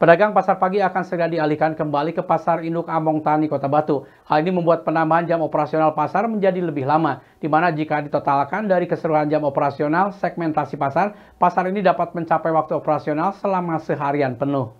Pedagang pasar pagi akan segera dialihkan kembali ke Pasar Induk Among Tani, Kota Batu. Hal ini membuat penambahan jam operasional pasar menjadi lebih lama, di mana jika ditotalkan dari keseluruhan jam operasional segmentasi pasar, pasar ini dapat mencapai waktu operasional selama seharian penuh.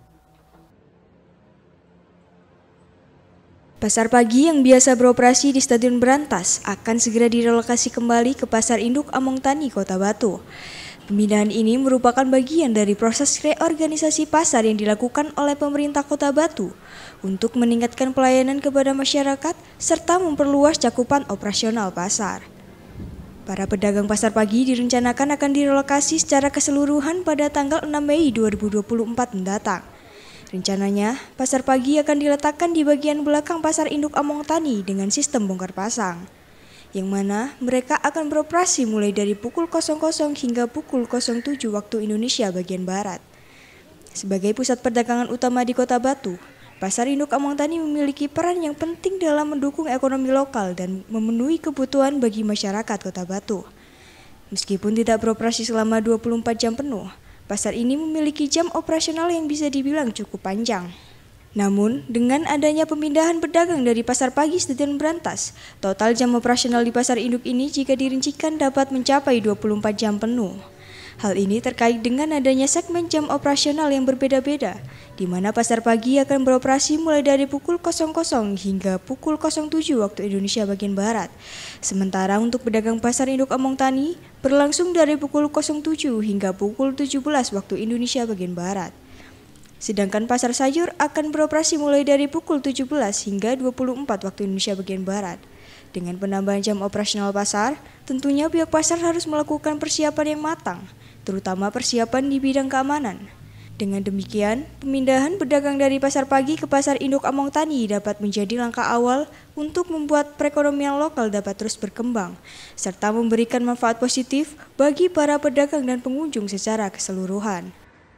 Pasar pagi yang biasa beroperasi di Stadion Berantas akan segera direlokasi kembali ke Pasar Induk Among Tani, Kota Batu. Pemindahan ini merupakan bagian dari proses reorganisasi pasar yang dilakukan oleh pemerintah Kota Batu untuk meningkatkan pelayanan kepada masyarakat serta memperluas cakupan operasional pasar. Para pedagang pasar pagi direncanakan akan direlokasi secara keseluruhan pada tanggal 6 Mei 2024 mendatang. Rencananya, pasar pagi akan diletakkan di bagian belakang Pasar Induk Among Tani dengan sistem bongkar pasang, yang mana mereka akan beroperasi mulai dari pukul 00 hingga pukul 07 waktu Indonesia bagian Barat. Sebagai pusat perdagangan utama di Kota Batu, Pasar Induk Among Tani memiliki peran yang penting dalam mendukung ekonomi lokal dan memenuhi kebutuhan bagi masyarakat Kota Batu. Meskipun tidak beroperasi selama 24 jam penuh, pasar ini memiliki jam operasional yang bisa dibilang cukup panjang. Namun, dengan adanya pemindahan pedagang dari pasar pagi Stadion Berantas, total jam operasional di pasar induk ini jika dirincikan dapat mencapai 24 jam penuh. Hal ini terkait dengan adanya segmen jam operasional yang berbeda-beda, di mana pasar pagi akan beroperasi mulai dari pukul 00 hingga pukul 07 waktu Indonesia bagian Barat. Sementara untuk pedagang pasar induk Among Tani berlangsung dari pukul 07 hingga pukul 17 waktu Indonesia bagian Barat. Sedangkan pasar sayur akan beroperasi mulai dari pukul 17 hingga 24 waktu Indonesia bagian Barat. Dengan penambahan jam operasional pasar, tentunya pihak pasar harus melakukan persiapan yang matang, terutama persiapan di bidang keamanan. Dengan demikian, pemindahan pedagang dari pasar pagi ke Pasar Induk Among Tani dapat menjadi langkah awal untuk membuat perekonomian lokal dapat terus berkembang, serta memberikan manfaat positif bagi para pedagang dan pengunjung secara keseluruhan.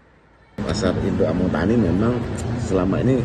Pasar Induk Among Tani memang selama ini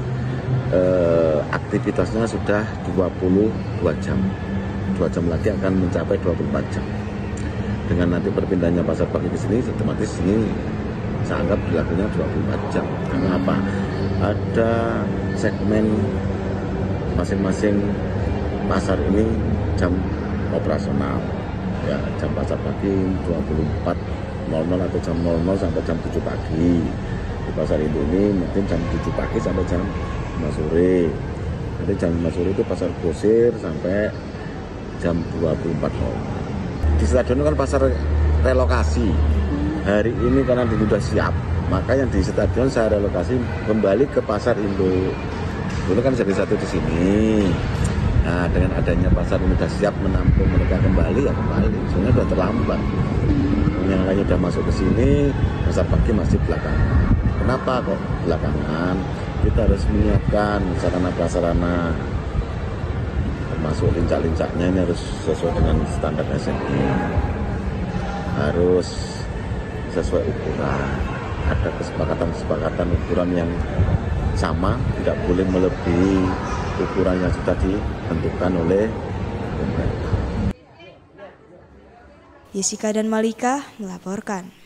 aktivitasnya sudah 22 jam. 2 jam lagi akan mencapai 24 jam. Dengan nanti perpindahannya pasar pagi ke sini, otomatis ini saya anggap berlakunya 24 jam. Karena apa? Ada segmen masing-masing pasar ini jam operasional. Ya, jam pasar pagi 24.00 atau jam 00 sampai jam 7 pagi. Di pasar induk ini mungkin jam 7 pagi sampai jam 5 sore. Nanti jam 5 sore itu pasar grosir sampai jam 24.00. Di stadion kan pasar relokasi. Hari ini karena sudah siap, maka yang di stadion saya relokasi kembali ke pasar induk. Dulu kan jadi satu di sini. Nah, dengan adanya pasar ini sudah siap menampung mereka kembali, ya kembali. Sebenarnya sudah terlambat. Yang lainnya sudah masuk ke sini, pasar pagi masih belakangan. Kenapa kok belakangan? Kita harus menyiapkan sarana-prasarana, termasuk lincak-lincaknya ini harus sesuai dengan standar SNI, harus sesuai ukuran. Ada kesepakatan ukuran yang sama, tidak boleh melebihi ukuran yang sudah ditentukan oleh pemerintah. Jessica dan Malika melaporkan.